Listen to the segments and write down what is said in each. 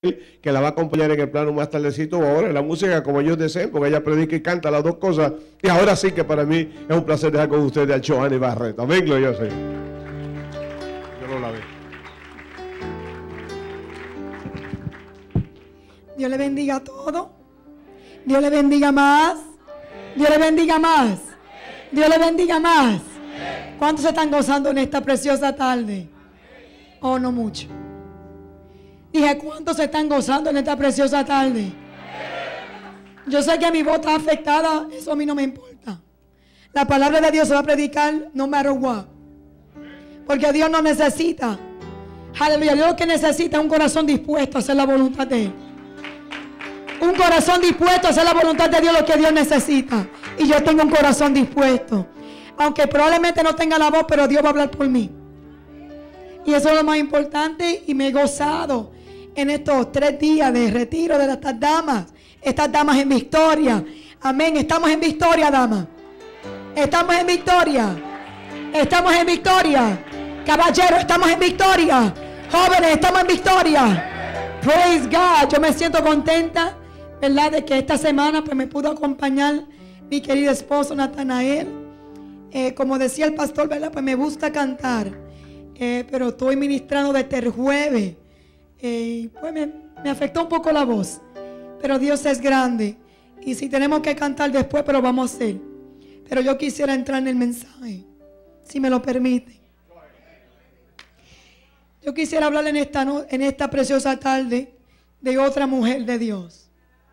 que la va a acompañar en el plano más tardecito o ahora en la música como ellos deseen, porque ella predica y canta las dos cosas. Y ahora sí que para mí es un placer dejar con ustedes a Joanny Barreto. Amén, gloria al Señor. Yo no la veo. Dios le bendiga a todos. Dios le bendiga más. Dios le bendiga más. Dios le bendiga más. ¿Cuántos se están gozando en esta preciosa tarde? Oh, no mucho. Dije, ¿cuántos se están gozando en esta preciosa tarde? Yo sé que mi voz está afectada. Eso a mí no me importa. La palabra de Dios se va a predicar no matter what. Porque Dios no necesita. Aleluya. Dios lo que necesita es un corazón dispuesto a hacer la voluntad de Él. Un corazón dispuesto a hacer la voluntad de Dios, lo que Dios necesita. Y yo tengo un corazón dispuesto. Aunque probablemente no tenga la voz, pero Dios va a hablar por mí. Y eso es lo más importante. Y me he gozado en estos 3 días de retiro de estas damas en victoria. Amén. Estamos en victoria, damas. Estamos en victoria. Estamos en victoria. Caballeros, estamos en victoria. Jóvenes, estamos en victoria. Praise God. Yo me siento contenta, ¿verdad?, de que esta semana pues me pudo acompañar mi querido esposo Natanael. Como decía el pastor, ¿verdad?, pues me gusta cantar. Pero estoy ministrando desde el jueves. Pues me afectó un poco la voz. Pero Dios es grande. Y si tenemos que cantar después, pero vamos a hacer. Pero yo quisiera entrar en el mensaje, si me lo permiten. Yo quisiera hablar en esta preciosa tarde de otra mujer de Dios.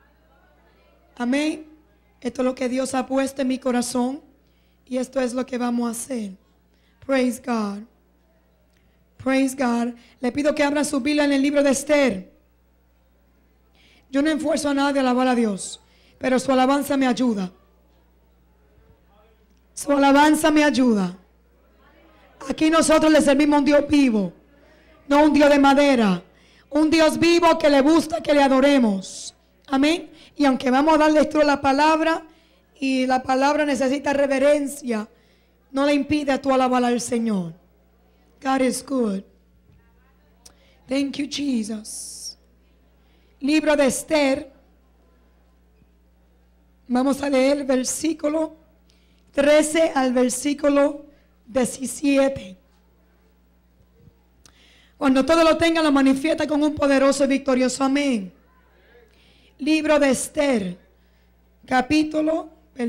Amén. Esto es lo que Dios ha puesto en mi corazón. Y esto es lo que vamos a hacer. Praise God. Praise God. Le pido que abran su Biblia en el libro de Esther. Yo no esfuerzo a nadie a alabar a Dios, pero su alabanza me ayuda. Su alabanza me ayuda. Aquí nosotros le servimos a un Dios vivo, no un Dios de madera. Un Dios vivo que le gusta que le adoremos. Amén. Y aunque vamos a darle esto a la palabra, y la palabra necesita reverencia, no le impide a tu alabar al Señor. God is good. Thank you, Jesus. Libro de Esther. Vamos a leer versículo 13 al versículo 17. Cuando todo lo tenga, lo manifiesta con un poderoso y victorioso amén. Libro de Esther, capítulo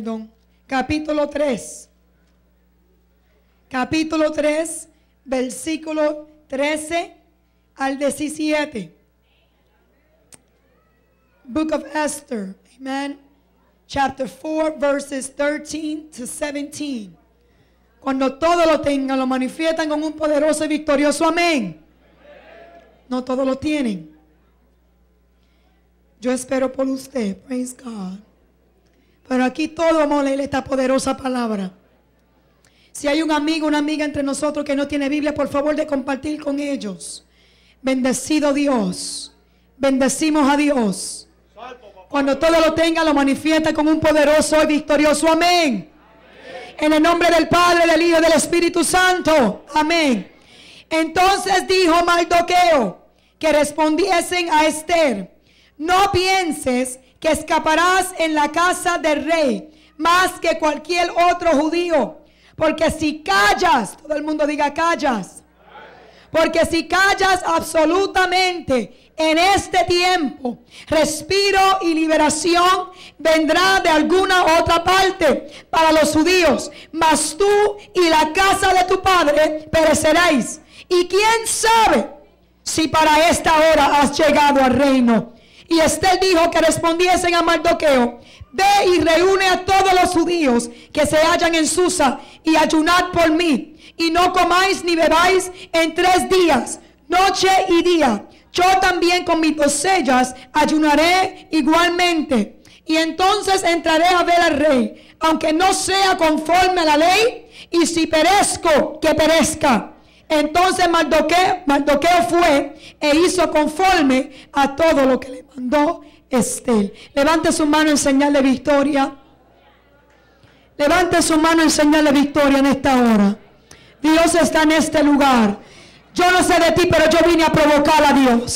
3. Capítulo 3, versículo 13 al 17. Book of Esther, amen. Chapter 4, verses 13 to 17. Cuando todo lo tengan, lo manifiestan con un poderoso y victorioso amén. No todos lo tienen. Yo espero por usted. Praise God. Pero aquí todos vamos a leer esta poderosa palabra. Si hay un amigo, una amiga entre nosotros que no tiene Biblia, por favor de compartir con ellos. Bendecido Dios. Bendecimos a Dios. Cuando todo lo tenga, lo manifiesta con un poderoso y victorioso amén. En el nombre del Padre, del Hijo y del Espíritu Santo. Amén. Entonces dijo Mardoqueo que respondiesen a Esther: no pienses que escaparás en la casa del rey más que cualquier otro judío. Porque si callas, todo el mundo diga callas. Porque si callas absolutamente en este tiempo, respiro y liberación vendrá de alguna otra parte para los judíos. Mas tú y la casa de tu padre pereceréis. Y quién sabe si para esta hora has llegado al reino. Y Esther dijo que respondiesen a Mardoqueo: ve y reúne a todos los judíos que se hallan en Susa y ayunad por mí. Y no comáis ni bebáis en 3 días, noche y día. Yo también con mis doncellas ayunaré igualmente. Y entonces entraré a ver al rey, aunque no sea conforme a la ley. Y si perezco, que perezca. Entonces Mardoqueo fue e hizo conforme a todo lo que le mandó Esther. Levante su mano en señal de victoria. Levante su mano en señal de victoria en esta hora. Dios está en este lugar. Yo no sé de ti, pero yo vine a provocar a Dios.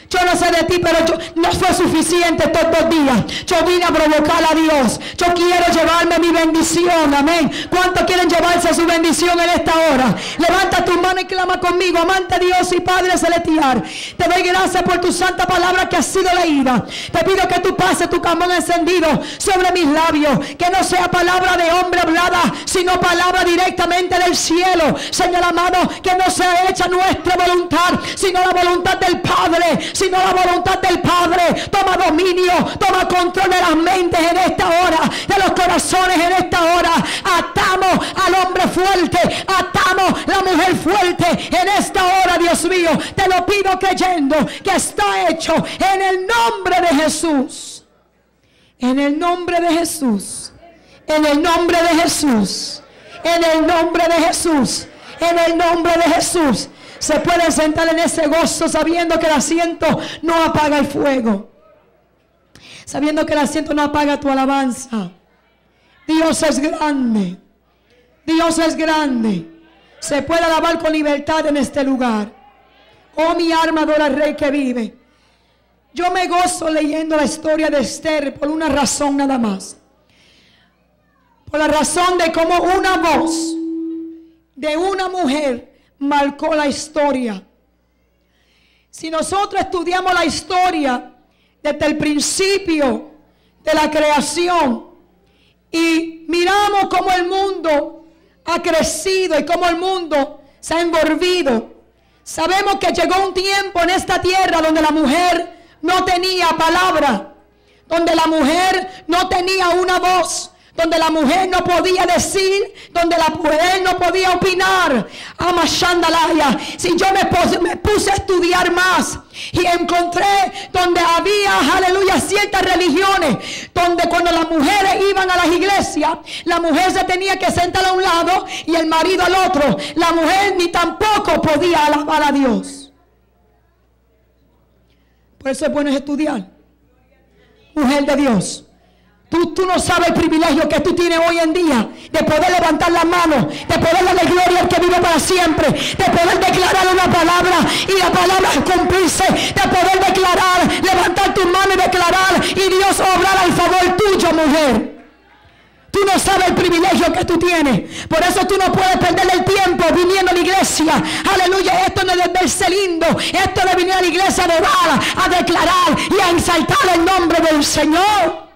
Yo no sé de ti, pero no fue suficiente estos 2 días. Yo vine a provocar a Dios. Yo quiero llevarme mi bendición. Amén. ¿Cuántos quieren llevarse su bendición en esta hora? Levanta tu mano y clama conmigo. Amante Dios y Padre celestial, te doy gracias por tu santa palabra que ha sido leída. Te pido que tú pases tu carbón encendido sobre mis labios. Que no sea palabra de hombre hablada, sino palabra directamente del cielo. Señor amado, que no sea hecha nuestra voluntad, sino la voluntad del Padre. Sino la voluntad del Padre. Toma dominio, toma control de las mentes en esta hora, de los corazones en esta hora. Atamos al hombre fuerte, atamos la mujer fuerte en esta hora, Dios mío. Te lo pido creyendo que está hecho en el nombre de Jesús. En el nombre de Jesús. En el nombre de Jesús. En el nombre de Jesús. En el nombre de Jesús. Se pueden sentar en ese gozo sabiendo que el asiento no apaga el fuego. Sabiendo que el asiento no apaga tu alabanza. Dios es grande. Dios es grande. Se puede alabar con libertad en este lugar. Oh, mi alma adora al Rey que vive. Yo me gozo leyendo la historia de Esther por una razón nada más. Por la razón de cómo una voz de una mujer marcó la historia. Si nosotros estudiamos la historia desde el principio de la creación y miramos cómo el mundo ha crecido y cómo el mundo se ha envolvido, sabemos que llegó un tiempo en esta tierra donde la mujer no tenía palabra, donde la mujer no tenía una voz, donde la mujer no podía decir, donde la mujer no podía opinar. Amashandalaya. Si yo me puse a estudiar más y encontré donde había, aleluya, ciertas religiones, donde cuando las mujeres iban a las iglesias, la mujer se tenía que sentar a un lado y el marido al otro. La mujer ni tampoco podía alabar a Dios. Por eso es bueno estudiar. Mujer de Dios. Tú no sabes el privilegio que tú tienes hoy en día de poder levantar las manos, de poder darle gloria al que vive para siempre, de poder declarar una palabra y la palabra cumplirse, de poder declarar, levantar tu mano y declarar y Dios obrar al favor tuyo, mujer. Tú no sabes el privilegio que tú tienes. Por eso tú no puedes perder el tiempo viniendo a la iglesia. Aleluya, esto no es de verse lindo, esto es de venir a la iglesia a orar, a declarar y a exaltar el nombre del Señor.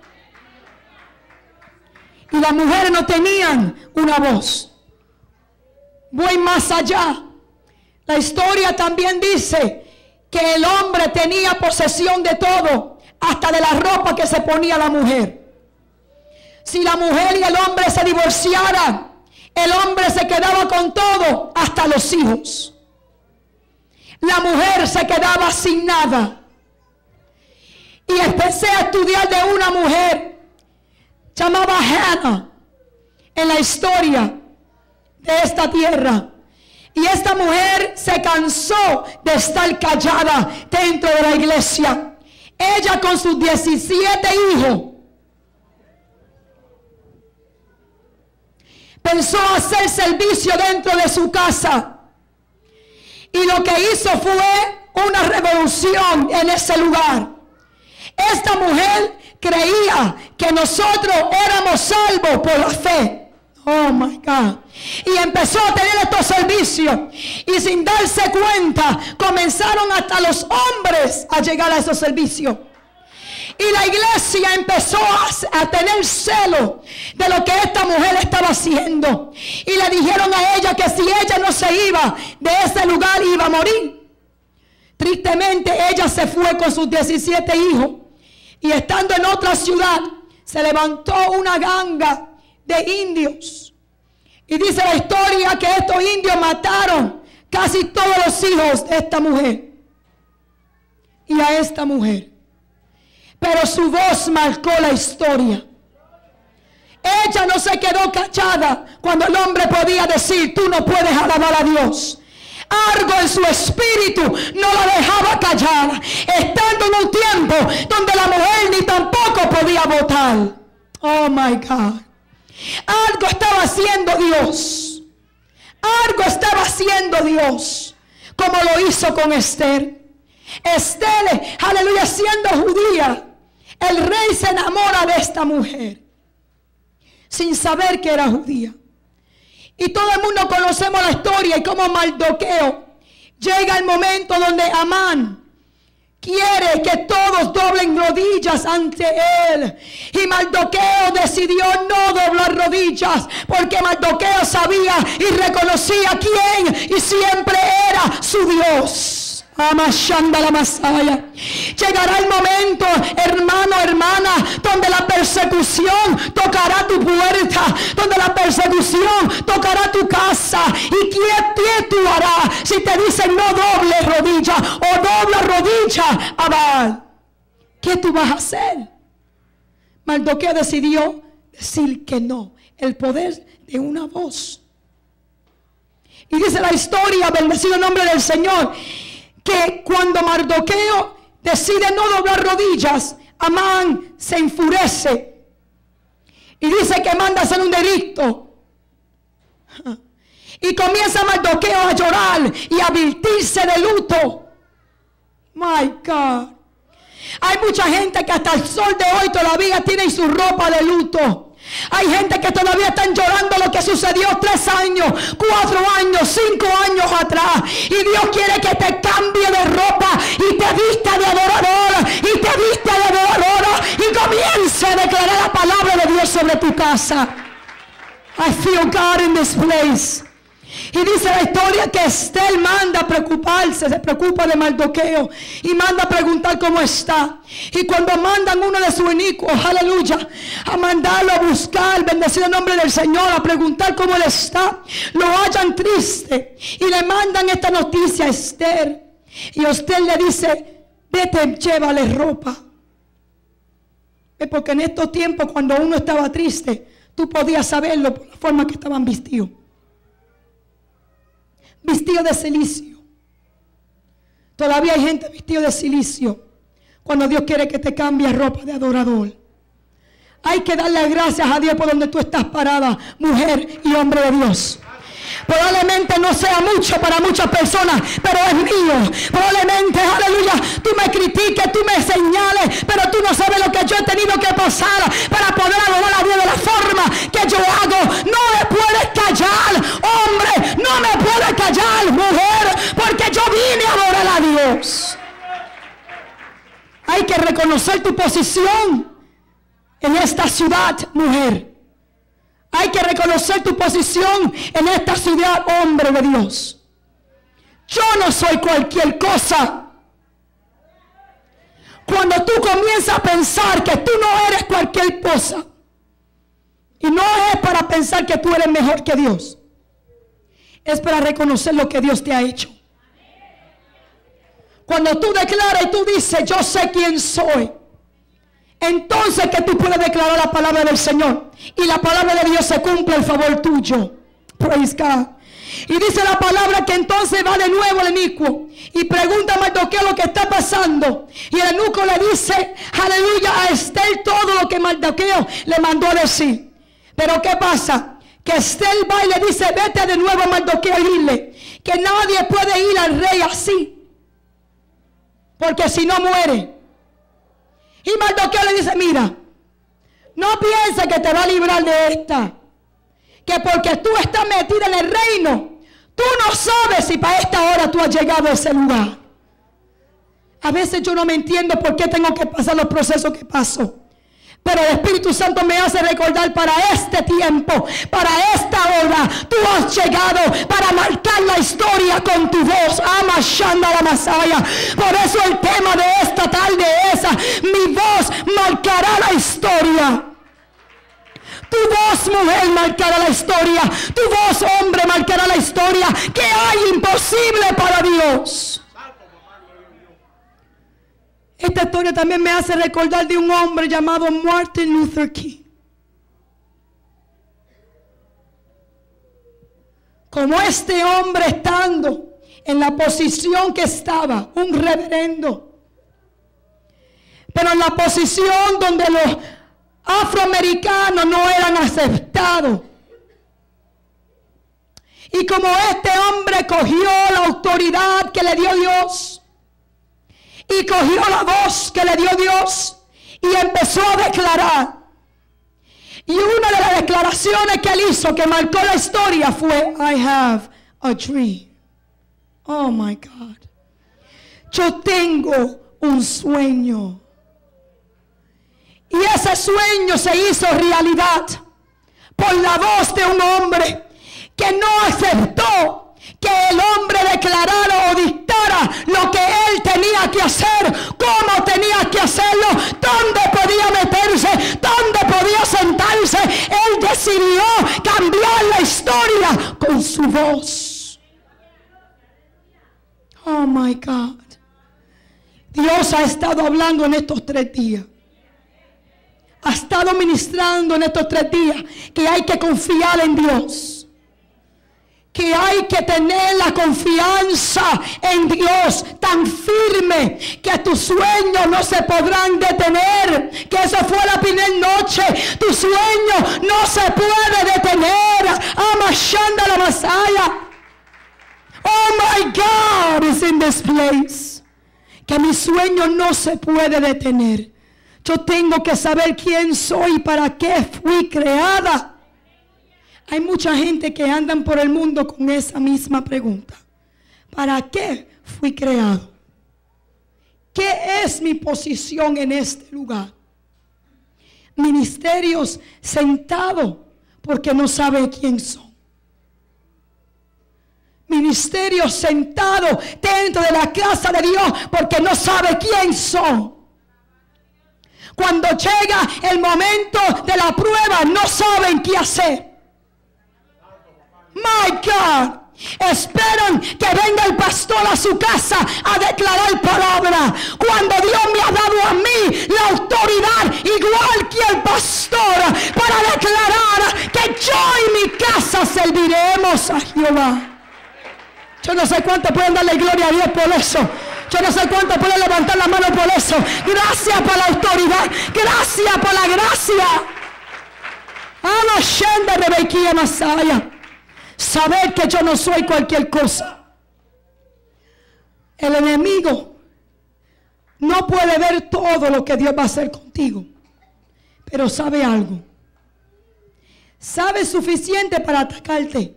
Y las mujeres no tenían una voz. Voy más allá. La historia también dice que el hombre tenía posesión de todo, hasta de la ropa que se ponía la mujer. Si la mujer y el hombre se divorciaran, el hombre se quedaba con todo, hasta los hijos. La mujer se quedaba sin nada. Y empecé a estudiar de una mujer llamada Hannah en la historia de esta tierra. Y esta mujer se cansó de estar callada dentro de la iglesia. Ella con sus 17 hijos pensó hacer servicio dentro de su casa. Y lo que hizo fue una revolución en ese lugar. Esta mujer creía que nosotros éramos salvos por la fe. Oh my God. Y empezó a tener estos servicios. Y sin darse cuenta, comenzaron hasta los hombres a llegar a esos servicios. Y la iglesia empezó a tener celo de lo que esta mujer estaba haciendo. Y le dijeron a ella que si ella no se iba de ese lugar iba a morir. Tristemente ella se fue con sus 17 hijos. Y estando en otra ciudad, se levantó una ganga de indios. Y dice la historia que estos indios mataron casi todos los hijos de esta mujer. Y a esta mujer. Pero su voz marcó la historia. Ella no se quedó callada cuando el hombre podía decir, tú no puedes alabar a Dios. Algo en su espíritu no la dejaba callada, estando en un tiempo donde la mujer ni tampoco podía votar. Oh my God. Algo estaba haciendo Dios. Algo estaba haciendo Dios, como lo hizo con Esther. Esther, aleluya, siendo judía, el rey se enamora de esta mujer sin saber que era judía. Y todo el mundo conocemos la historia y cómo Mardoqueo llega el momento donde Amán quiere que todos doblen rodillas ante él. Y Mardoqueo decidió no doblar rodillas, porque Mardoqueo sabía y reconocía quién y siempre era su Dios. Amashanda la Masaya. Llegará el momento, hermano, hermana, donde la persecución tocará tu puerta, donde la persecución tocará tu casa. ¿Y qué tú harás si te dicen no doble rodilla o dobla rodilla a Baal? ¿Qué tú vas a hacer? Mardoqueo decidió decir que no. El poder de una voz. Y dice la historia, bendecido el nombre del Señor, que cuando Mardoqueo decide no doblar rodillas, Amán se enfurece y dice que manda a hacer un edicto. Y comienza Mardoqueo a llorar y a vestirse de luto. My God. Hay mucha gente que hasta el sol de hoy todavía tiene su ropa de luto. Hay gente que todavía están llorando lo que sucedió 3 años, 4 años, 5 años atrás. Y Dios quiere que te cambie de ropa y te vista de adorador y te vista de adoradora y comience a declarar la palabra de Dios sobre tu casa. I feel God in this place. Y dice la historia que Esther manda a preocuparse, se preocupa de Mardoqueo y manda a preguntar cómo está. Y cuando mandan uno de sus inicuos, aleluya, a mandarlo a buscar, bendecido el nombre del Señor, a preguntar cómo él está, lo hallan triste y le mandan esta noticia a Esther. Y Esther le dice, vete, llévale ropa. Porque en estos tiempos, cuando uno estaba triste, tú podías saberlo por la forma que estaban vestidos. Vestido de silicio. Todavía hay gente vestido de silicio cuando Dios quiere que te cambie ropa de adorador. Hay que darle gracias a Dios por donde tú estás parada, mujer y hombre de Dios. Probablemente no sea mucho para muchas personas, pero es mío. Probablemente, aleluya, tú me critiques, tú me señales, pero tú no sabes lo que yo he tenido que pasar para poder adorar a Dios de la forma que yo hago. No me puedes callar, hombre, no me puedes callar, mujer, porque yo vine a adorar a Dios. Hay que reconocer tu posición en esta ciudad, mujer. Hay que reconocer tu posición en esta ciudad, hombre de Dios. Yo no soy cualquier cosa. Cuando tú comienzas a pensar que tú no eres cualquier cosa, y no es para pensar que tú eres mejor que Dios, es para reconocer lo que Dios te ha hecho. Cuando tú declaras y tú dices, yo sé quién soy, entonces que tú puedes declarar la palabra del Señor y la palabra de Dios se cumple en favor tuyo. Praise God. Y dice la palabra que entonces va de nuevo el inicuo y pregunta a Mardoqueo lo que está pasando. Y el eunuco le dice, aleluya, a Esther todo lo que Mardoqueo le mandó a decir. Pero ¿qué pasa? Que Esther va y le dice, vete de nuevo a Mardoqueo y dile que nadie puede ir al rey así, porque si no muere. Y Mardoqueo le dice, mira, no pienses que te va a librar de esta. Que porque tú estás metida en el reino, tú no sabes si para esta hora tú has llegado a ese lugar. A veces yo no me entiendo por qué tengo que pasar los procesos que paso. Pero el Espíritu Santo me hace recordar para este tiempo, para esta hora, tú has llegado para marcar la historia con tu voz. Amashanda la Masaya. Por eso el tema de esta tarde es, mi voz marcará la historia. Tu voz, mujer, marcará la historia. Tu voz, hombre, marcará la historia. ¿Qué hay imposible para Dios? Esta historia también me hace recordar de un hombre llamado Martin Luther King. Como este hombre estando en la posición que estaba, un reverendo, pero en la posición donde los afroamericanos no eran aceptados. Y como este hombre cogió la autoridad que le dio Dios y cogió la voz que le dio Dios y empezó a declarar. Y una de las declaraciones que él hizo que marcó la historia fue: I have a dream. Oh my God. Yo tengo un sueño. Y ese sueño se hizo realidad por la voz de un hombre que no aceptó que el hombre declarara o dictara lo que él tenía que hacer, cómo tenía que hacerlo, dónde podía meterse, dónde podía sentarse. Él decidió cambiar la historia con su voz. Oh my God. Dios ha estado hablando en estos 3 días. Ha estado ministrando en estos 3 días que hay que confiar en Dios. Que hay que tener la confianza en Dios tan firme que tus sueños no se podrán detener. Que esa fue la primera noche. Tu sueño no se puede detener. Amashanda la Masaya. Oh my God is in this place. Que mi sueño no se puede detener. Yo tengo que saber quién soy y para qué fui creada. Hay mucha gente que andan por el mundo con esa misma pregunta. ¿Para qué fui creado? ¿Qué es mi posición en este lugar? Ministerios sentados porque no saben quién son. Ministerios sentados dentro de la casa de Dios porque no sabe quién son. Cuando llega el momento de la prueba, no saben qué hacer. My God. Esperan que venga el pastor a su casa a declarar palabra. Cuando Dios me ha dado a mí la autoridad, igual que el pastor, para declarar que yo y mi casa serviremos a Jehová. Yo no sé cuánto pueden darle gloria a Dios por eso. Yo no sé cuánto pueden levantar la mano por eso. Gracias por la autoridad. Gracias por la gracia. Amashenda Rebequía Masaya. Saber que yo no soy cualquier cosa. El enemigo no puede ver todo lo que Dios va a hacer contigo. Pero sabe algo. Sabe suficiente para atacarte.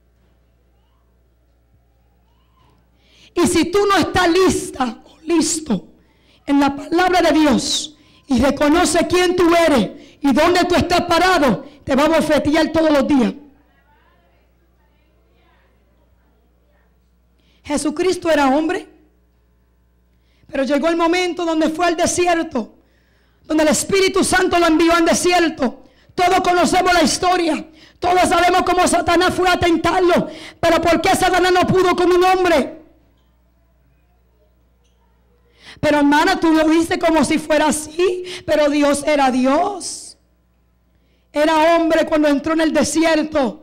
Y si tú no estás lista o listo en la palabra de Dios y reconoce quién tú eres y dónde tú estás parado, te va a bofetear todos los días. Jesucristo era hombre, pero llegó el momento donde fue al desierto, donde el Espíritu Santo lo envió al desierto. Todos conocemos la historia, todos sabemos cómo Satanás fue a tentarlo, pero ¿por qué Satanás no pudo con un hombre? Pero hermana, tú lo dices como si fuera así, pero Dios era Dios. Era hombre cuando entró en el desierto.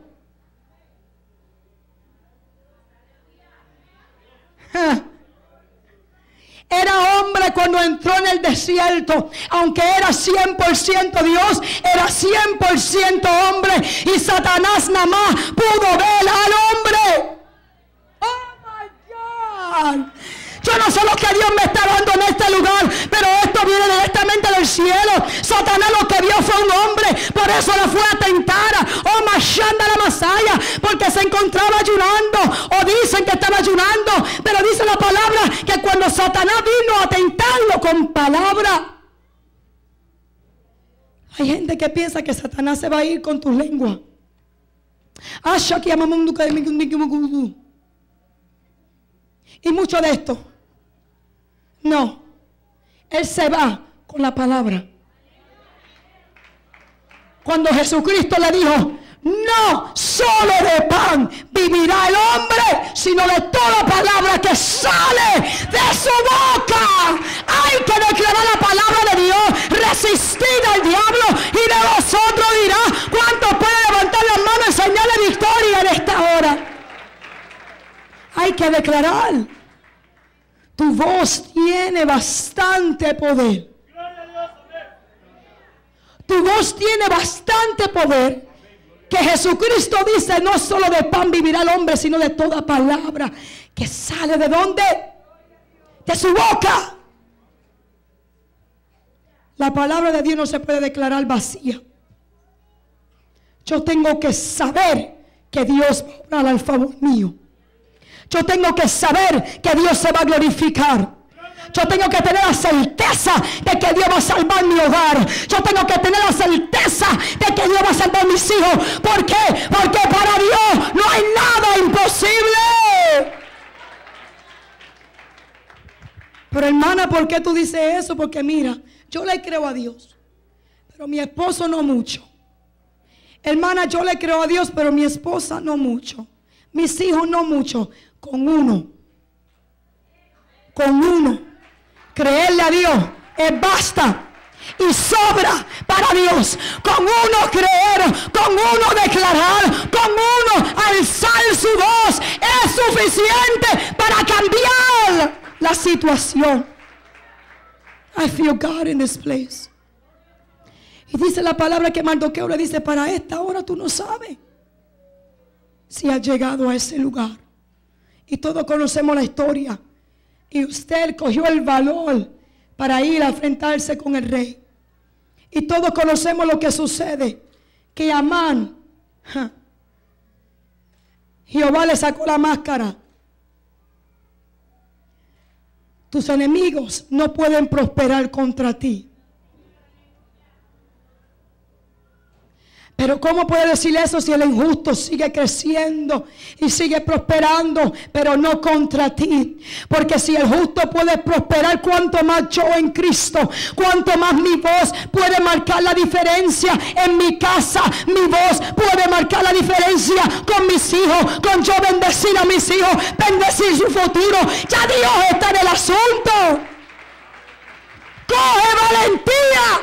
Era hombre cuando entró en el desierto. Aunque era 100% Dios, era 100% hombre. Y Satanás nada más pudo ver al hombre. Oh my God. Yo no sé lo que Dios me está dando en este lugar, pero esto viene directamente del cielo. Satanás lo que vio fue un hombre, por eso lo fue a tentar. Oh, Mashanda la Masaya, porque se encontraba ayunando, o dicen que estaba ayunando, pero dice la palabra que cuando Satanás vino a tentarlo con palabra. Hay gente que piensa que Satanás se va a ir con tu lengua. Y mucho de esto. No, Él se va con la palabra. Cuando Jesucristo le dijo: no solo de pan vivirá el hombre, sino de toda palabra que sale de su boca. Hay que declarar la palabra de Dios, resistir al diablo, y de vosotros dirá: ¿cuántos pueden levantar las manos y señalar victoria en esta hora? Hay que declarar. Tu voz tiene bastante poder. Tu voz tiene bastante poder. Que Jesucristo dice: no solo de pan vivirá el hombre, sino de toda palabra que sale de ¿dónde? De su boca. La palabra de Dios no se puede declarar vacía. Yo tengo que saber que Dios va a obrar al favor mío. Yo tengo que saber que Dios se va a glorificar. Yo tengo que tener la certeza de que Dios va a salvar mi hogar. Yo tengo que tener la certeza de que Dios va a salvar mis hijos. ¿Por qué? Porque para Dios no hay nada imposible. Pero hermana, ¿por qué tú dices eso? Porque mira, yo le creo a Dios, pero mi esposo no mucho. Hermana, yo le creo a Dios, pero mi esposa no mucho. Mis hijos no mucho. Con uno. Creerle a Dios es basta y sobra para Dios. Con uno creer, con uno declarar, con uno alzar su voz es suficiente para cambiar la situación. I feel God in this place. Y dice la palabra que Mardoqueo le dice: para esta hora tú no sabes si has llegado a ese lugar. Y todos conocemos la historia. Y usted cogió el valor para ir a enfrentarse con el rey. Y todos conocemos lo que sucede. Que Amán, Jehová le sacó la máscara. Tus enemigos no pueden prosperar contra ti. Pero ¿cómo puede decir eso si el injusto sigue creciendo y sigue prosperando, pero no contra ti? Porque si el justo puede prosperar, cuánto más yo en Cristo, cuánto más mi voz puede marcar la diferencia en mi casa. Mi voz puede marcar la diferencia con mis hijos, con yo bendecir a mis hijos, bendecir su futuro. Ya Dios está en el asunto. Coge valentía.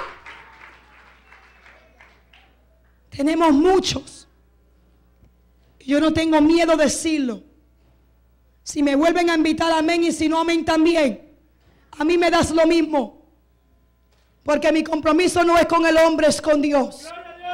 Tenemos muchos. Yo no tengo miedo de decirlo. Si me vuelven a invitar, amén. Y si no, amén también. A mí me das lo mismo. Porque mi compromiso no es con el hombre, es con Dios.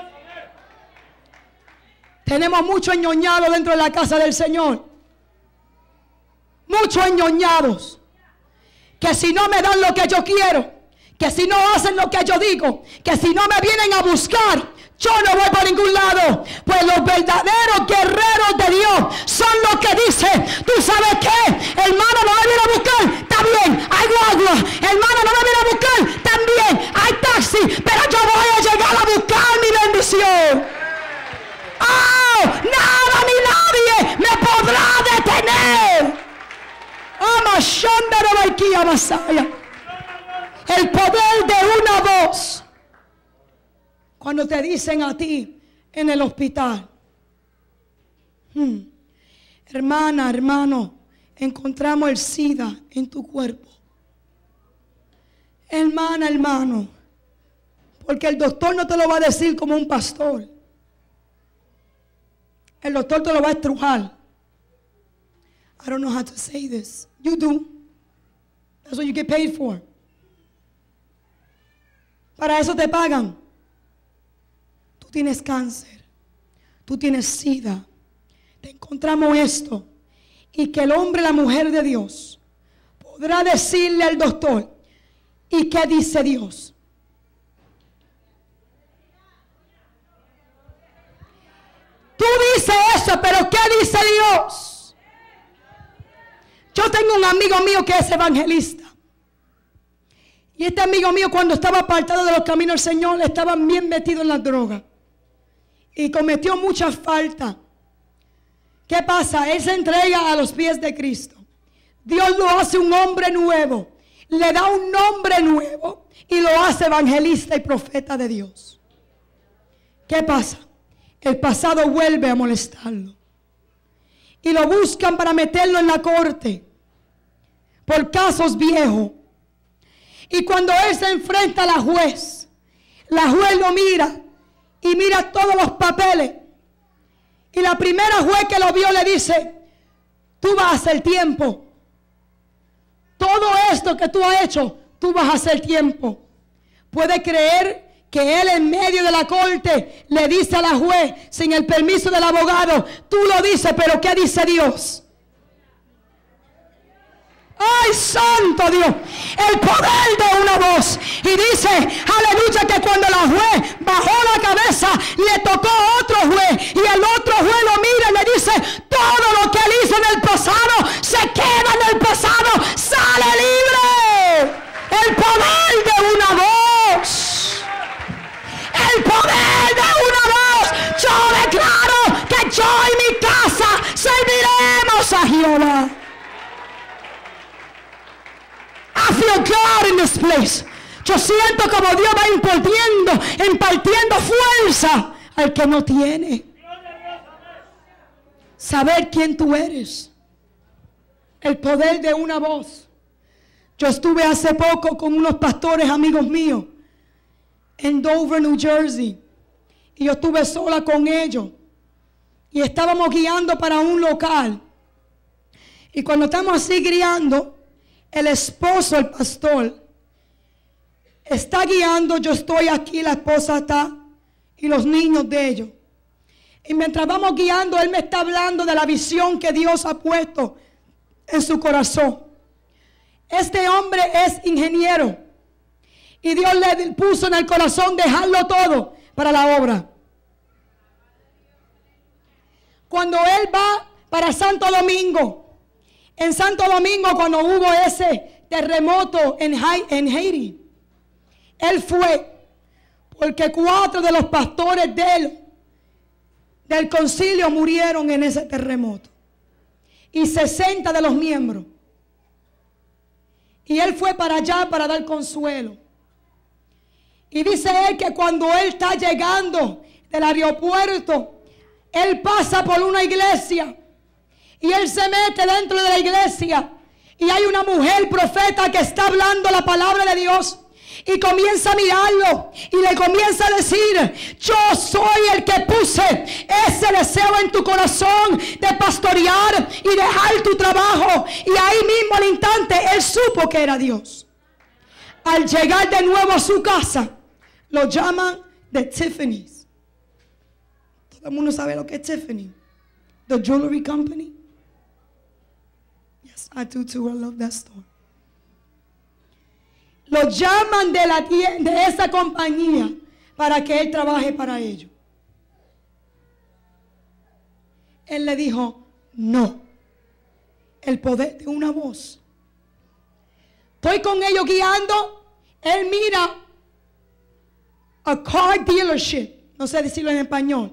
Tenemos mucho enñoñado dentro de la casa del Señor. Muchos enñoñados. Que si no me dan lo que yo quiero, que si no hacen lo que yo digo, que si no me vienen a buscar, yo no voy por ningún lado. Pues los verdaderos guerreros de Dios son los que dicen: ¿tú sabes qué? Hermano, no me viene a buscar, está bien, hay guagua. Hermano, no me viene a buscar, también hay taxi, pero yo voy a llegar a buscar mi bendición. ¡Oh! Nada ni nadie me podrá detener. El poder de una voz. Cuando te dicen a ti en el hospital: hermana, hermano, encontramos el SIDA en tu cuerpo. Hermana, hermano, porque el doctor no te lo va a decir como un pastor. El doctor te lo va a estrujar. I don't know how to say this. You do. That's what you get paid for. Para eso te pagan. Tú tienes cáncer. Tú tienes SIDA. Te encontramos esto. Y que el hombre, la mujer de Dios, podrá decirle al doctor: ¿y qué dice Dios? Tú dices eso, pero ¿qué dice Dios? Yo tengo un amigo mío que es evangelista. Y este amigo mío, cuando estaba apartado de los caminos del Señor, estaba bien metido en la droga. Y cometió muchas faltas. ¿Qué pasa? Él se entrega a los pies de Cristo. Dios lo hace un hombre nuevo. Le da un nombre nuevo. Y lo hace evangelista y profeta de Dios. ¿Qué pasa? El pasado vuelve a molestarlo. Y lo buscan para meterlo en la corte. Por casos viejos. Y cuando él se enfrenta a la juez lo mira y mira todos los papeles. Y la primera juez que lo vio le dice: tú vas a hacer tiempo. Todo esto que tú has hecho, tú vas a hacer tiempo. ¿Puede creer que él en medio de la corte le dice a la juez, sin el permiso del abogado: tú lo dices, pero ¿qué dice Dios? Ay, ¡ay, santo Dios! El poder de una voz. Y dice, aleluya, que cuando la juez bajó la cabeza, le tocó a otro juez. Y el otro juez lo mira y le dice, todo lo que él hizo en el pasado, se queda en el pasado, sale libre. El poder de una voz. El poder de una voz. Yo declaro que yo y mi casa serviremos a Jehová. I feel God in this place. Yo siento como Dios va impartiendo fuerza al que no tiene. Saber quién tú eres. El poder de una voz. Yo estuve hace poco con unos pastores amigos míos en Dover, New Jersey. Y yo estuve sola con ellos. Y estábamos guiando para un local. Y cuando estamos así guiando, el esposo, el pastor, está guiando, yo estoy aquí, la esposa está, y los niños de ellos. Y mientras vamos guiando, él me está hablando de la visión que Dios ha puesto en su corazón. Este hombre es ingeniero. Y Dios le puso en el corazón dejarlo todo para la obra. Cuando él va para Santo Domingo, en Santo Domingo, cuando hubo ese terremoto en Haití, él fue porque 4 de los pastores del concilio murieron en ese terremoto y 60 de los miembros. Y él fue para allá para dar consuelo. Y dice él que cuando él está llegando del aeropuerto, él pasa por una iglesia. Y él se mete dentro de la iglesia. Y hay una mujer profeta que está hablando la palabra de Dios. Y comienza a mirarlo. Y le comienza a decir, yo soy el que puse ese deseo en tu corazón de pastorear y dejar tu trabajo. Y ahí mismo al instante él supo que era Dios. Al llegar de nuevo a su casa, lo llaman de Tiffany's. Todo el mundo sabe lo que es Tiffany. The jewelry company. Yes, I do too. I love that store. Lo llaman de esa compañía para que él trabaje para ellos. Él le dijo, no. El poder de una voz. Estoy con ellos guiando. Él mira a car dealership. No sé decirlo en español.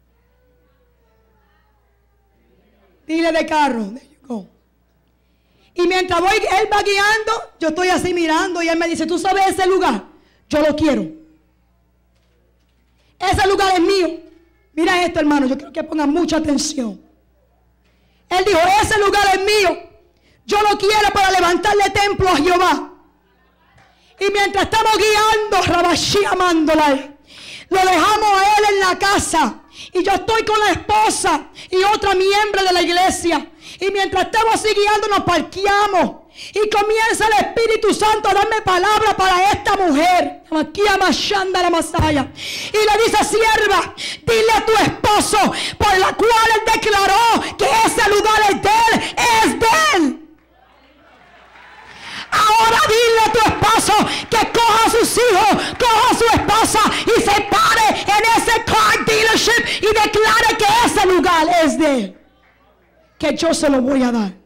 Dile de carro. There you go. Y mientras él va guiando, yo estoy así mirando y él me dice, ¿tú sabes ese lugar? Yo lo quiero. Ese lugar es mío. Mira esto, hermano, yo quiero que pongan mucha atención. Él dijo, ese lugar es mío. Yo lo quiero para levantarle templo a Jehová. Y mientras estamos guiando, Rabashi amándola, lo dejamos a él en la casa. Y yo estoy con la esposa y otra miembro de la iglesia. Y mientras estamos así guiando, nos parqueamos. Y comienza el Espíritu Santo a darme palabra para esta mujer. Aquí amashanda la masaya. Y le dice, sierva, dile a tu esposo, por la cual él declaró que ese lugar es de él, es de él. Ahora dile a tu esposo que coja a sus hijos, coja a su esposa y se pare en ese car dealership y declare que ese lugar es de él. Que yo se lo voy a dar.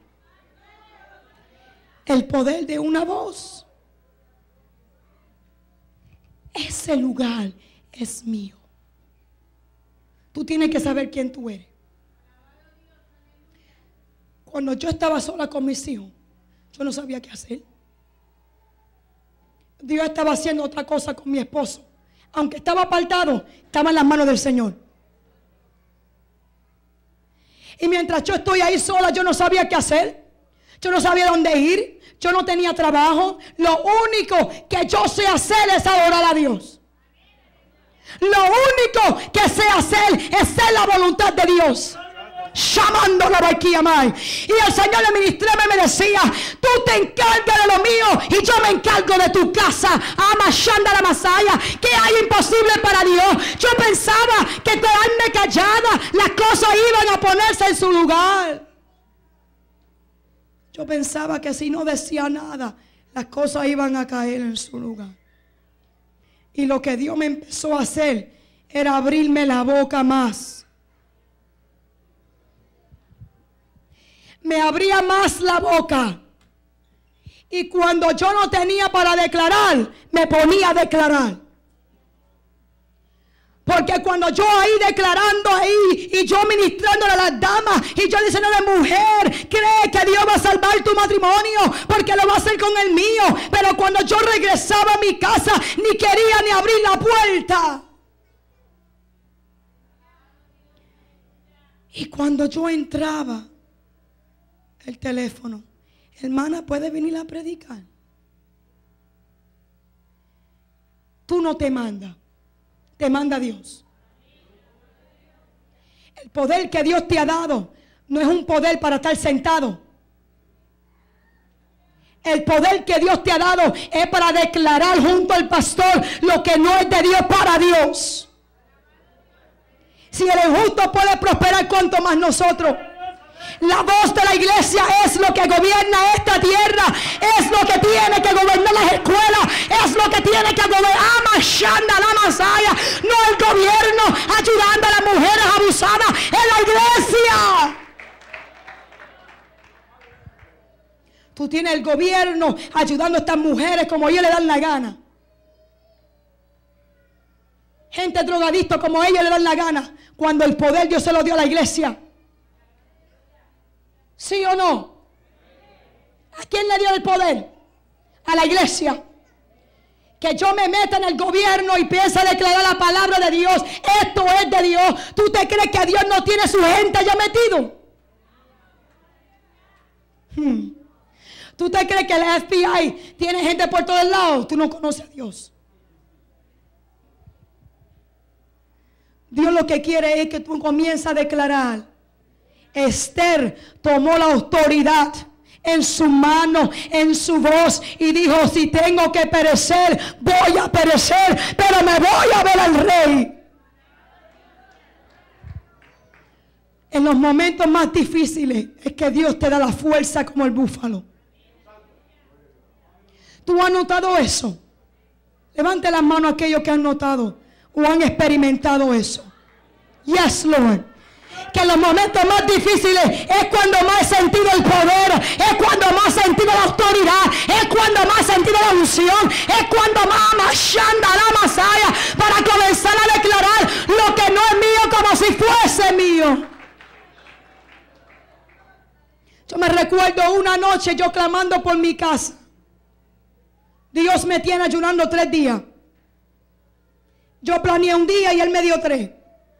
El poder de una voz. Ese lugar es mío. Tú tienes que saber quién tú eres. Cuando yo estaba sola con mis hijos, yo no sabía qué hacer. Dios estaba haciendo otra cosa con mi esposo. Aunque estaba apartado, estaba en las manos del Señor. Y mientras yo estoy ahí sola, yo no sabía qué hacer. Yo no sabía dónde ir. Yo no tenía trabajo. Lo único que yo sé hacer es adorar a Dios. Lo único que sé hacer es hacer la voluntad de Dios. Llamándola aquí a Mai. Y el Señor le ministraba y me decía, tú te encargas de lo mío y yo me encargo de tu casa. Amashanda la Masaya. ¿Qué hay imposible para Dios? Yo pensaba que quedarme callada, las cosas iban a ponerse en su lugar. Yo pensaba que si no decía nada, las cosas iban a caer en su lugar. Y lo que Dios me empezó a hacer era abrirme la boca más. Me abría más la boca. Y cuando yo no tenía para declarar, me ponía a declarar. Porque cuando yo ahí declarando ahí y yo ministrándole a las damas y yo diciéndole, mujer, cree que Dios va a salvar tu matrimonio porque lo va a hacer con el mío. Pero cuando yo regresaba a mi casa ni quería ni abrir la puerta. Y cuando yo entraba, el teléfono, hermana, ¿puede venir a predicar? Tú no te mandas. Te manda Dios. El poder que Dios te ha dado no es un poder para estar sentado. El poder que Dios te ha dado es para declarar junto al pastor lo que no es de Dios para Dios. Si el injusto puede prosperar, cuanto más nosotros. La voz de la iglesia es lo que gobierna esta tierra, es lo que tiene que gobernar las escuelas, es lo que tiene que gobernar la Masaya, no el gobierno ayudando a las mujeres abusadas en la iglesia. Tú tienes el gobierno ayudando a estas mujeres como ellos le dan la gana. Gente drogadicta como ellos le dan la gana, cuando el poder Dios se lo dio a la iglesia. ¿Sí o no? ¿A quién le dio el poder? A la iglesia. Que yo me meta en el gobierno y piense a declarar la palabra de Dios. Esto es de Dios. ¿Tú te crees que Dios no tiene su gente ya metido? ¿Tú te crees que el FBI tiene gente por todos lados? Tú no conoces a Dios. Dios lo que quiere es que tú comiences a declarar. Esther tomó la autoridad en su mano, en su voz, y dijo, si tengo que perecer, voy a perecer, pero me voy a ver al rey. En los momentos más difíciles es que Dios te da la fuerza como el búfalo. ¿Tú has notado eso? Levante las manos aquellos que han notado o han experimentado eso. Yes, Lord. Que en los momentos más difíciles es cuando más he sentido el poder, es cuando más he sentido la autoridad, es cuando más he sentido la unción, es cuando más shanda la masaya para comenzar a declarar lo que no es mío como si fuese mío. Yo me recuerdo una noche yo clamando por mi casa. Dios me tiene ayunando 3 días. Yo planeé un día y Él me dio 3.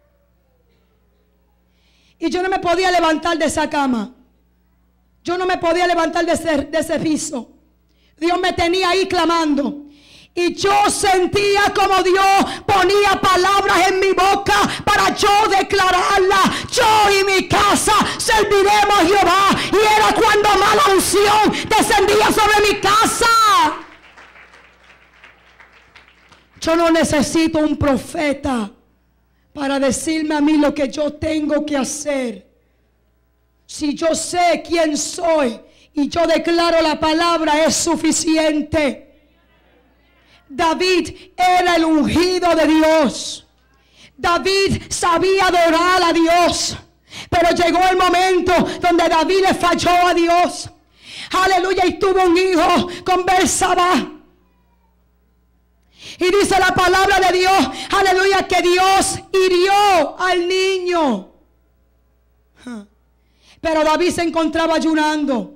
Y yo no me podía levantar de esa cama. Yo no me podía levantar de ese piso. Dios me tenía ahí clamando. Y yo sentía como Dios ponía palabras en mi boca para yo declararla. Yo y mi casa serviremos a Jehová. Y era cuando mala unción descendía sobre mi casa. Yo no necesito un profeta para decirme a mí lo que yo tengo que hacer. Si yo sé quién soy y yo declaro la palabra, es suficiente. David era el ungido de Dios. David sabía adorar a Dios. Pero llegó el momento donde David le falló a Dios. Aleluya, y tuvo un hijo con Bersabá. Y dice la palabra de Dios, aleluya, que Dios hirió al niño. Pero David se encontraba ayunando.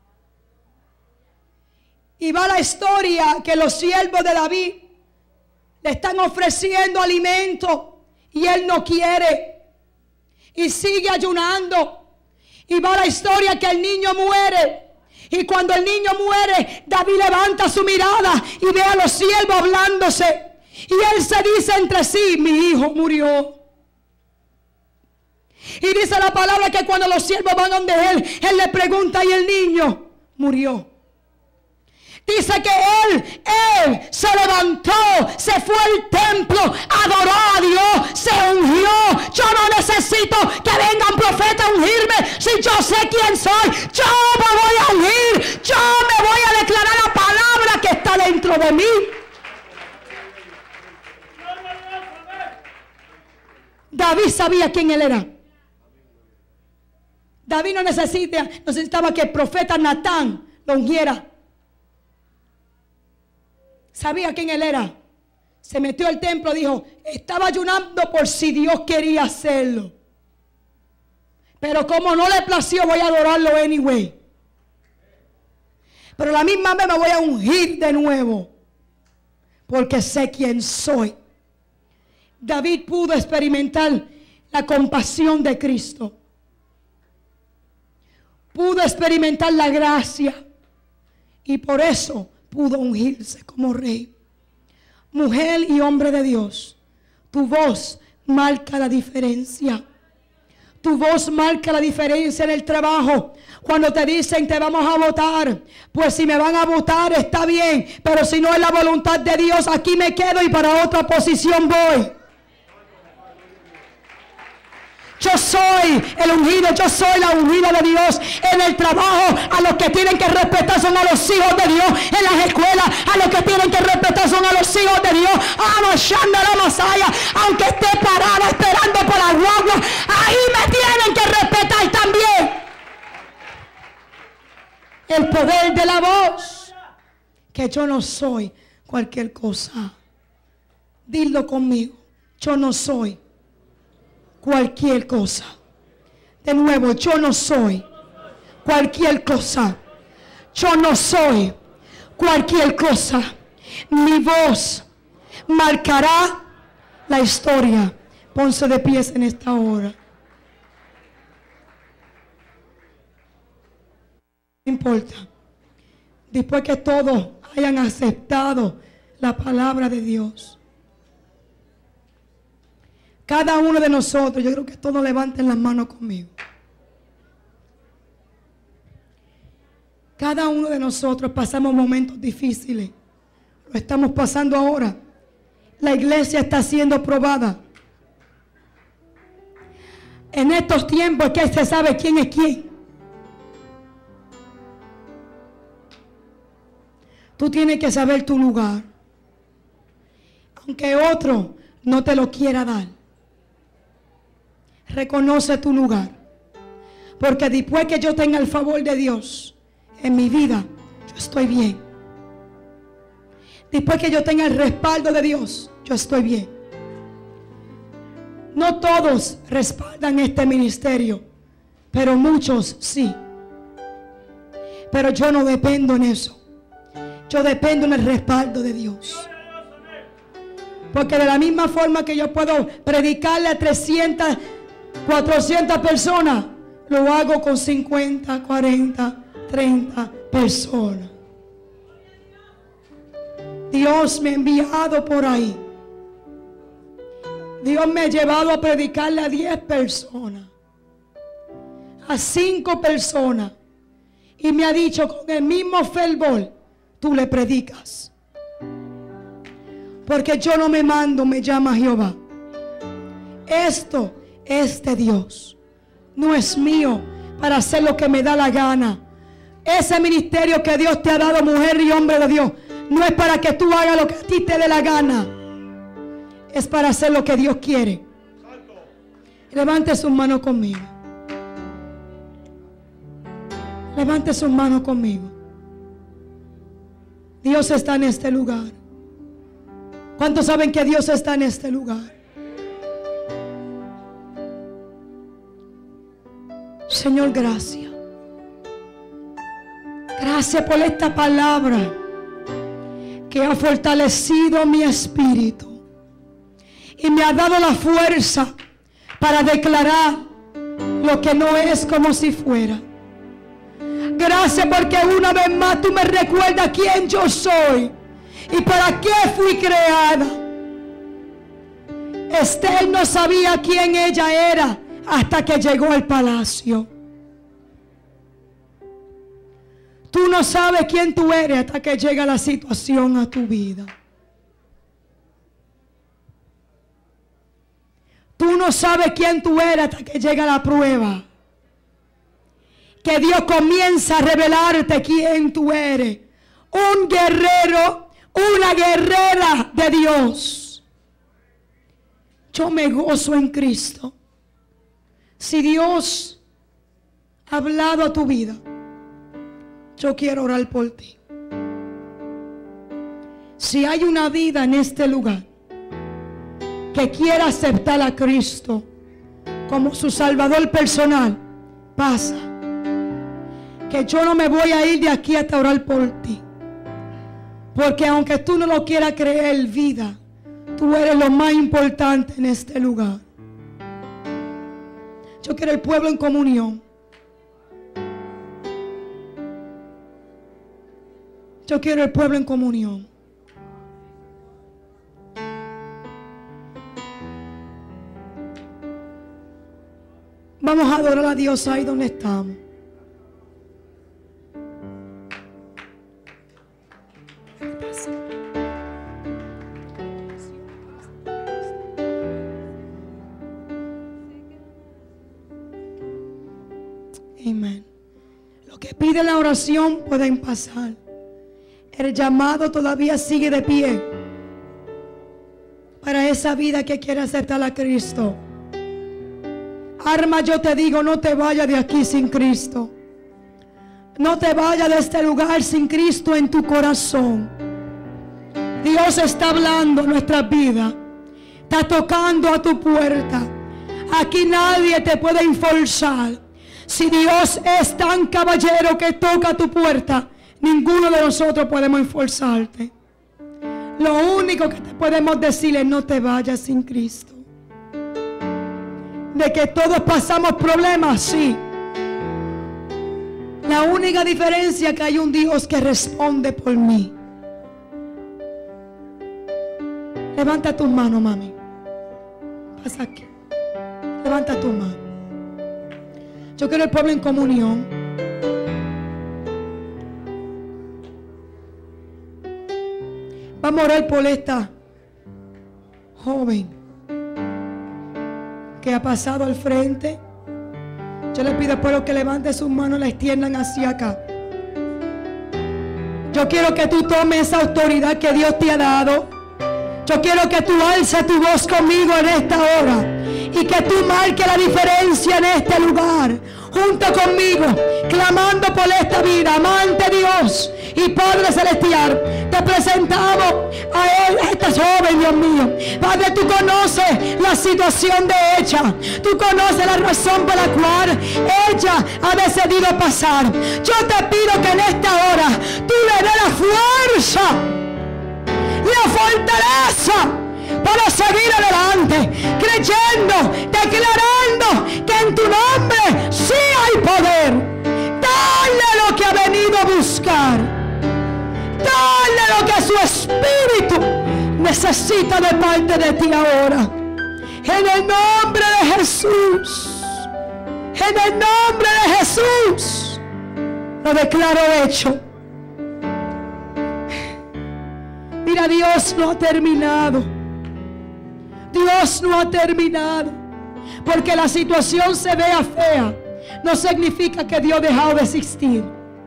Y va la historia que los siervos de David le están ofreciendo alimento y él no quiere. Y sigue ayunando. Y va la historia que el niño muere. Y cuando el niño muere, David levanta su mirada y ve a los siervos hablándose. Y él se dice entre sí, mi hijo murió. Y dice la palabra que cuando los siervos van donde él le pregunta, y el niño murió. Dice que él se levantó, se fue al templo, adoró a Dios, se ungió. Yo no necesito que venga un profeta a ungirme. Si yo sé quién soy, yo me voy a ungir. Yo me voy a declarar la palabra que está dentro de mí. David sabía quién él era. David no necesitaba que el profeta Natán lo ungiera. Sabía quién él era. Se metió al templo, dijo, estaba ayunando por si Dios quería hacerlo. Pero como no le plació, voy a adorarlo anyway. Pero la misma vez me voy a ungir de nuevo, porque sé quién soy. David pudo experimentar la compasión de Cristo. Pudo experimentar la gracia. Y por eso pudo ungirse como rey. Mujer y hombre de Dios, tu voz marca la diferencia. Tu voz marca la diferencia en el trabajo. Cuando te dicen te vamos a votar, pues si me van a votar está bien, pero si no es la voluntad de Dios, aquí me quedo y para otra posición voy. Yo soy el ungido, yo soy la ungida de Dios. En el trabajo, a los que tienen que respetar son a los hijos de Dios. En las escuelas, a los que tienen que respetar son a los hijos de Dios. La Masaya, aunque esté parada esperando por la guagua, ahí me tienen que respetar también. El poder de la voz, que yo no soy cualquier cosa. Dilo conmigo, yo no soy cualquier cosa. De nuevo, yo no soy cualquier cosa. Yo no soy cualquier cosa. Mi voz marcará la historia. Ponse de pies en esta hora. No importa. Después que todos hayan aceptado la palabra de Dios, cada uno de nosotros, yo creo que todos levanten las manos conmigo. Cada uno de nosotros pasamos momentos difíciles. Lo estamos pasando ahora. La iglesia está siendo probada. En estos tiempos es que se sabe quién es quién. Tú tienes que saber tu lugar. Aunque otro no te lo quiera dar. Reconoce tu lugar. Porque después que yo tenga el favor de Dios en mi vida, yo estoy bien. Después que yo tenga el respaldo de Dios, yo estoy bien. No todos respaldan este ministerio, pero muchos sí. Pero yo no dependo en eso. Yo dependo en el respaldo de Dios. Porque de la misma forma que yo puedo predicarle a 300, 400 personas, lo hago con 50, 40, 30 personas. Dios me ha enviado por ahí. Dios me ha llevado a predicarle a 10 personas, a 5 personas, y me ha dicho con el mismo fervor, tú le predicas. Porque yo no me mando, me llama Jehová. Esto es de Dios, no es mío para hacer lo que me da la gana. Ese ministerio que Dios te ha dado, mujer y hombre de Dios, no es para que tú hagas lo que a ti te dé la gana. Es para hacer lo que Dios quiere. Levante sus manos conmigo. Levante sus manos conmigo. Dios está en este lugar. ¿Cuántos saben que Dios está en este lugar? Señor, gracias. Gracias por esta palabra que ha fortalecido mi espíritu y me ha dado la fuerza para declarar lo que no es como si fuera. Gracias porque una vez más tú me recuerdas quién yo soy y para qué fui creada. Esther no sabía quién ella era hasta que llegó al palacio. Tú no sabes quién tú eres hasta que llega la situación a tu vida. Tú no sabes quién tú eres hasta que llega la prueba. Que Dios comienza a revelarte quién tú eres. Un guerrero, una guerrera de Dios. Yo me gozo en Cristo. Si Dios ha hablado a tu vida, yo quiero orar por ti. Si hay una vida en este lugar que quiera aceptar a Cristo como su Salvador personal, pasa. Que yo no me voy a ir de aquí hasta orar por ti. Porque aunque tú no lo quieras creer, vida, tú eres lo más importante en este lugar. Yo quiero el pueblo en comunión. Yo quiero el pueblo en comunión. Vamos a adorar a Dios ahí donde estamos. Amén. Los que piden la oración pueden pasar. El llamado todavía sigue de pie para esa vida que quiere aceptar a Cristo. Arma, yo te digo, no te vayas de aquí sin Cristo. No te vayas de este lugar sin Cristo en tu corazón. Dios está hablando en nuestra vida. Está tocando a tu puerta. Aquí nadie te puede enforzar. Si Dios es tan caballero que toca a tu puerta, ninguno de nosotros podemos enforzarte. Lo único que te podemos decir es no te vayas sin Cristo. De que todos pasamos problemas, sí. La única diferencia es que hay un Dios que responde por mí. Levanta tus manos, mami. Pasa aquí. Levanta tus manos. Yo quiero el pueblo en comunión. Vamos a orar por esta joven que ha pasado al frente. Yo le pido al pueblo que levante sus manos y la extiendan hacia acá. Yo quiero que tú tomes esa autoridad que Dios te ha dado. Yo quiero que tú alces tu voz conmigo en esta hora y que tú marques la diferencia en este lugar, junto conmigo, clamando por esta vida. Amante Dios y Padre Celestial, te presentamos a él, a esta joven, Dios mío. Padre, tú conoces la situación de ella. Tú conoces la razón por la cual ella ha decidido pasar. Yo te pido que en esta hora tú le des la fuerza, la fortaleza para seguir adelante, creyendo, declarando que en tu nombre sí hay poder. Dale lo que ha venido a buscar. Dale lo que su espíritu necesita de parte de ti ahora. En el nombre de Jesús. En el nombre de Jesús. Lo declaro hecho. Mira, Dios no ha terminado. Dios no ha terminado. Porque la situación se vea fea, no significa que Dios ha dejado de existir.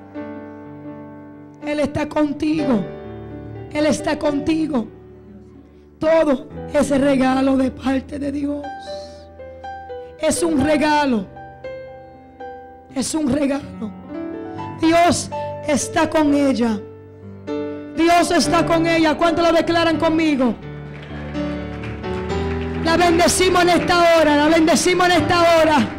Él está contigo. Él está contigo. Todo es regalo de parte de Dios. Es un regalo. Es un regalo. Dios está con ella. Dios está con ella. ¿Cuántos lo declaran conmigo? La bendecimos en esta hora. La bendecimos en esta hora.